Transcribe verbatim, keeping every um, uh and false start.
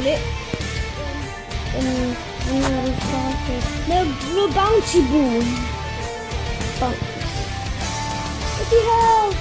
bullet. Um, and then I started. No, no bouncy ball. Bouncy. What the hell?